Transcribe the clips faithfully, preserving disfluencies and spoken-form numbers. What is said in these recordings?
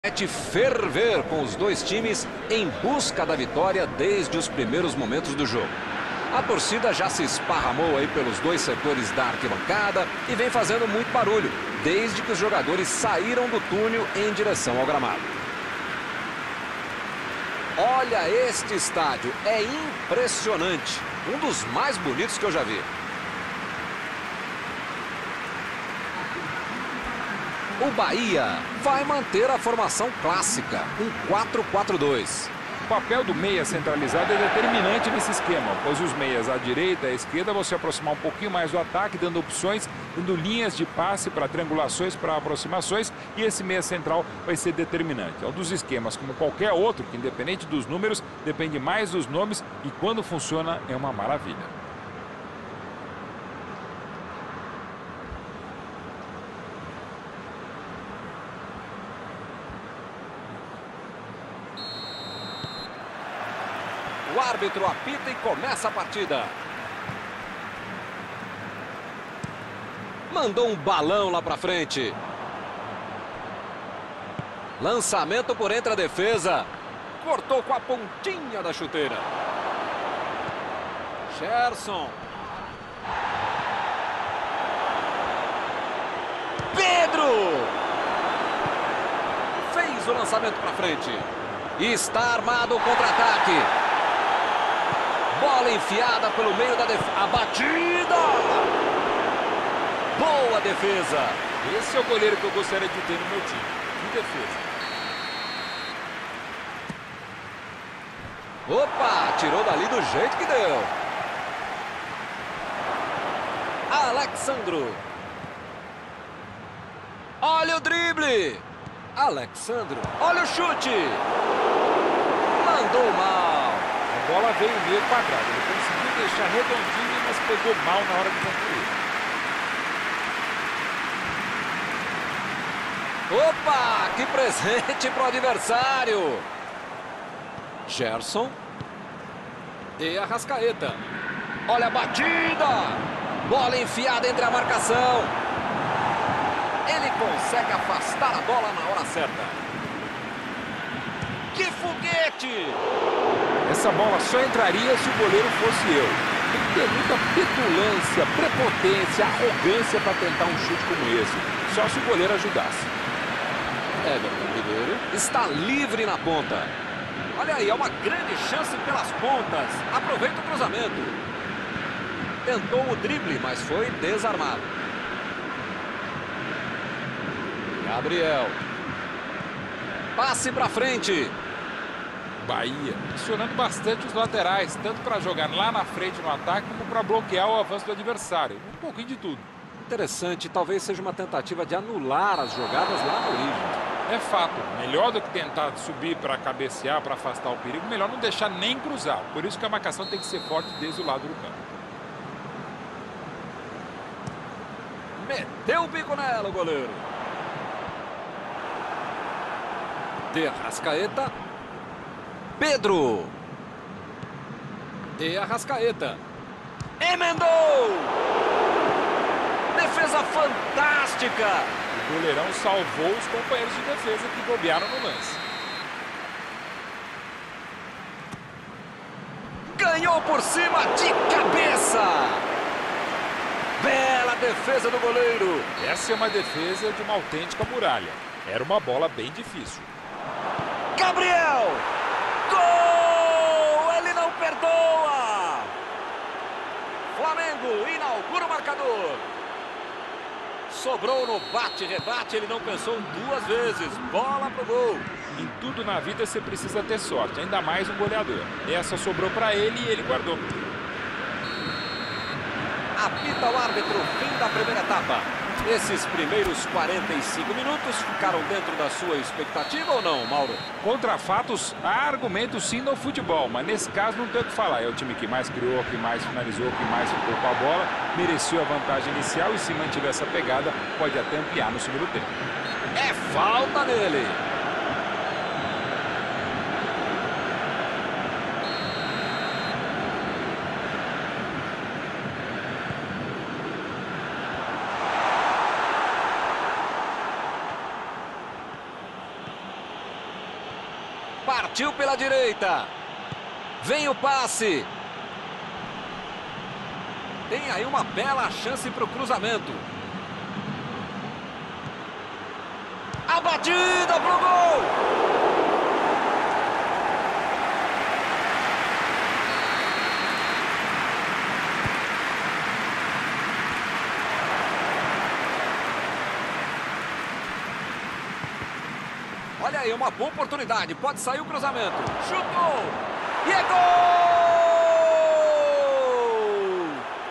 De ferver com os dois times em busca da vitória desde os primeiros momentos do jogo. A torcida já se esparramou aí pelos dois setores da arquibancada e vem fazendo muito barulho desde que os jogadores saíram do túnel em direção ao gramado. Olha este estádio, é impressionante, um dos mais bonitos que eu já vi. O Bahia vai manter a formação clássica, um quatro quatro dois. O papel do meia centralizado é determinante nesse esquema, pois os meias à direita e à esquerda vão se aproximar um pouquinho mais do ataque, dando opções, dando linhas de passe para triangulações, para aproximações, e esse meia central vai ser determinante. É um dos esquemas, como qualquer outro, que independente dos números, depende mais dos nomes, e quando funciona é uma maravilha. O árbitro apita e começa a partida. Mandou um balão lá pra frente. Lançamento por entre a defesa. Cortou com a pontinha da chuteira. Gerson. Pedro! Fez o lançamento pra frente. E está armado o contra-ataque. Bola enfiada pelo meio da defesa. A batida! Boa defesa. Esse é o goleiro que eu gostaria de ter no meu time. Que defesa. Opa! Tirou dali do jeito que deu. Alexandro. Olha o drible. Alexandro. Olha o chute. Mandou mal. A bola veio meio quadrado. Ele conseguiu deixar redondinho, mas pegou mal na hora de concluir. Opa! Que presente para o adversário. Gerson. E Arrascaeta. Olha a batida. Bola enfiada entre a marcação. Ele consegue afastar a bola na hora certa. Que foguete! Essa bola só entraria se o goleiro fosse eu. Tem que ter muita petulância, prepotência, arrogância para tentar um chute como esse. Só se o goleiro ajudasse. Everton Ribeiro está livre na ponta. Olha aí, é uma grande chance pelas pontas. Aproveita o cruzamento. Tentou o drible, mas foi desarmado. Gabriel. Passe para frente. Bahia acionando bastante os laterais, tanto para jogar lá na frente no ataque, como para bloquear o avanço do adversário. Um pouquinho de tudo. Interessante, talvez seja uma tentativa de anular as jogadas lá na origem. É fato, melhor do que tentar subir para cabecear, para afastar o perigo, melhor não deixar nem cruzar. Por isso que a marcação tem que ser forte desde o lado do campo. Meteu o bico nela o goleiro. De Arrascaeta. Pedro. De Arrascaeta. Emendou! Defesa fantástica! O goleirão salvou os companheiros de defesa que bobearam no lance. Ganhou por cima de cabeça! Bela defesa do goleiro! Essa é uma defesa de uma autêntica muralha. Era uma bola bem difícil. Gabriel! Gol! Ele não perdoa! Flamengo inaugura o marcador. Sobrou no bate-rebate, ele não pensou duas vezes. Bola pro gol. Em tudo na vida você precisa ter sorte, ainda mais um goleador. Essa sobrou para ele e ele guardou. Apita o árbitro, fim da primeira etapa. Esses primeiros quarenta e cinco minutos ficaram dentro da sua expectativa ou não, Mauro? Contra fatos, há argumentos sim no futebol, mas nesse caso não tem o que falar. É o time que mais criou, que mais finalizou, que mais ficou com a bola, mereceu a vantagem inicial e se mantiver essa pegada, pode até ampliar no segundo tempo. É falta nele. Partiu pela direita. Vem o passe. Tem aí uma bela chance para o cruzamento. A batida pro gol. Olha aí, uma boa oportunidade. Pode sair o cruzamento. Chutou. E é gol!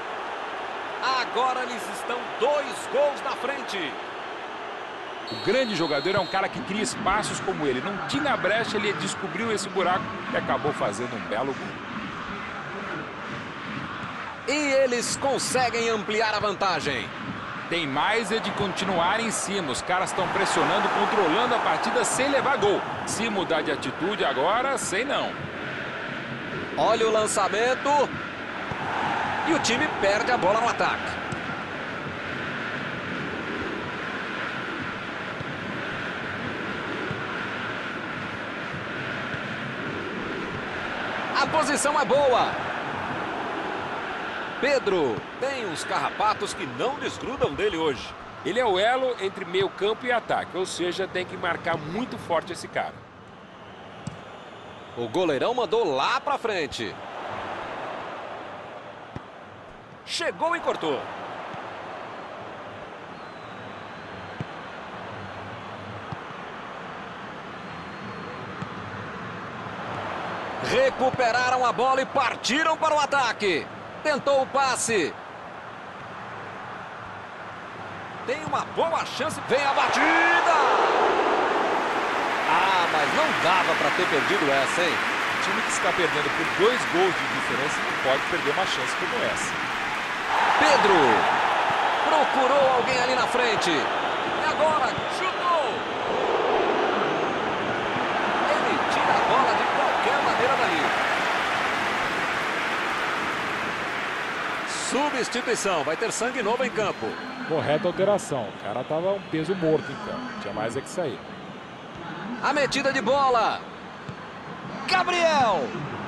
Agora eles estão dois gols na frente. O grande jogador é um cara que cria espaços como ele. Não tinha brecha, ele descobriu esse buraco e acabou fazendo um belo gol. E eles conseguem ampliar a vantagem. Tem mais é de continuar em cima. Os caras estão pressionando, controlando a partida sem levar gol. Se mudar de atitude agora, sei não. Olha o lançamento. E o time perde a bola no ataque. A posição é boa. Pedro tem uns carrapatos que não desgrudam dele hoje. Ele é o elo entre meio campo e ataque, ou seja, tem que marcar muito forte esse cara. O goleirão mandou lá pra frente. Chegou e cortou. Recuperaram a bola e partiram para o ataque. Tentou o passe. Tem uma boa chance. Vem a batida. Ah, mas não dava para ter perdido essa, hein? O time que está perdendo por dois gols de diferença não pode perder uma chance como essa. Pedro procurou alguém ali na frente. E agora chutou. Ele tira a bola de qualquer maneira dali. Substituição, vai ter sangue novo em campo. Correta alteração, o cara tava um peso morto em campo, tinha mais é que sair. A metida de bola. Gabriel.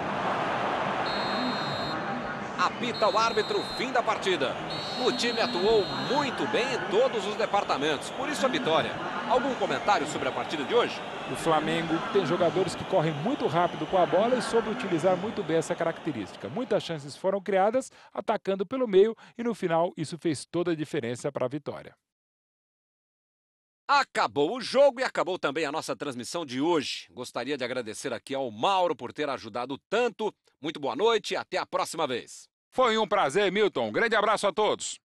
Apita o árbitro, fim da partida. O time atuou muito bem em todos os departamentos, por isso a vitória. Algum comentário sobre a partida de hoje? O Flamengo tem jogadores que correm muito rápido com a bola e soube utilizar muito bem essa característica. Muitas chances foram criadas atacando pelo meio e no final isso fez toda a diferença para a vitória. Acabou o jogo e acabou também a nossa transmissão de hoje. Gostaria de agradecer aqui ao Mauro por ter ajudado tanto. Muito boa noite e até a próxima vez. Foi um prazer, Milton. Um grande abraço a todos.